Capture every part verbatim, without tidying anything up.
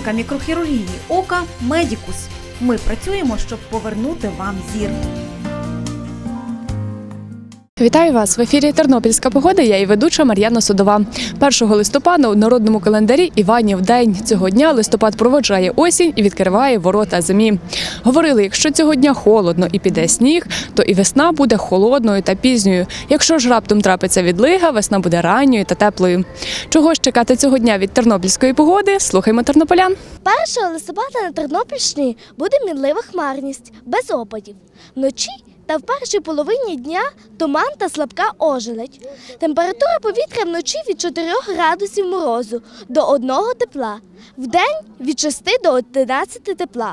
Клініка мікрохірургії ока «Медікус». Ми працюємо, щоб повернути вам зір. Вітаю вас! В ефірі «Тернопільська погода», я і ведуча Мар'яна Судова. першого листопада у народному календарі Іванів день. Цього дня листопад проводжає осінь і відкриває ворота зимі. Говорили, якщо цього дня холодно і піде сніг, то і весна буде холодною та пізньою. Якщо ж раптом трапиться відлига, весна буде ранньою та теплою. Чого ж чекати цього дня від тернопільської погоди? Слухаймо тернополян. першого листопада на Тернопільщині буде мінлива хмарність, без опадів. Вночі та в першій половині дня туман та слабка ожеледь. Температура повітря вночі від чотирьох градусів морозу до одного тепла. Вдень від шести до одинадцяти тепла.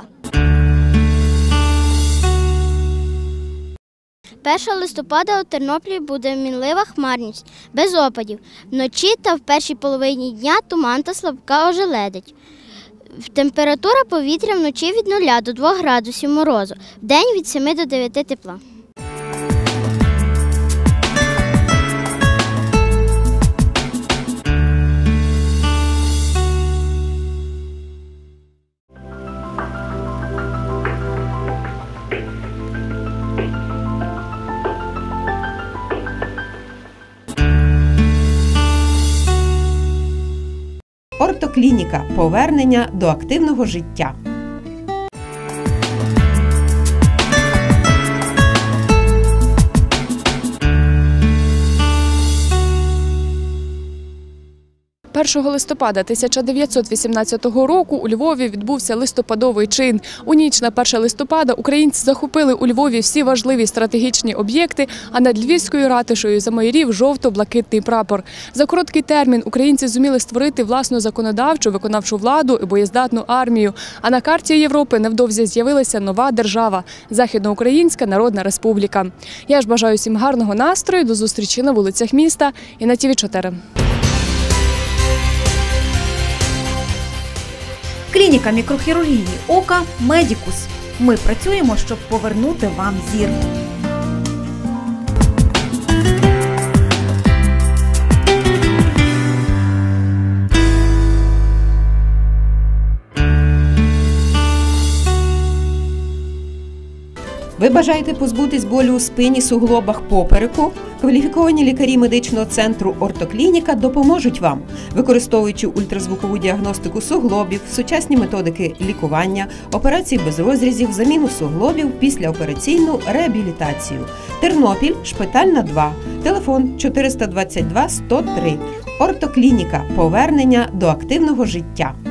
першого листопада у Тернополі буде мінлива хмарність, без опадів. Вночі та в першій половині дня туман та слабка ожеледить. Температура повітря вночі від нуля до двох градусів морозу, вдень від семи до дев'яти тепла. Ортоклініка – повернення до активного життя. першого листопада тисяча дев'ятсот вісімнадцятого року у Львові відбувся листопадовий чин. У ніч на перше листопада українці захопили у Львові всі важливі стратегічні об'єкти, а над Львівською ратушею замайорів жовто-блакитний прапор. За короткий термін українці зуміли створити власну законодавчу, виконавчу владу і боєздатну армію. А на карті Європи невдовзі з'явилася нова держава – Західноукраїнська Народна Республіка. Я ж бажаю всім гарного настрою, до зустрічі на вулицях міста і на Ті Ві чотири. Клініка мікрохірургії ока «Медікус». Ми працюємо, щоб повернути вам зір. Ви бажаєте позбутись болю у спині, суглобах, попереку? Кваліфіковані лікарі медичного центру «Ортоклініка» допоможуть вам, використовуючи ультразвукову діагностику суглобів, сучасні методики лікування, операції без розрізів, заміну суглобів, післяопераційну реабілітацію. Тернопіль, Шпитальна, два. Телефон чотириста двадцять два сто три. «Ортоклініка» – повернення до активного життя.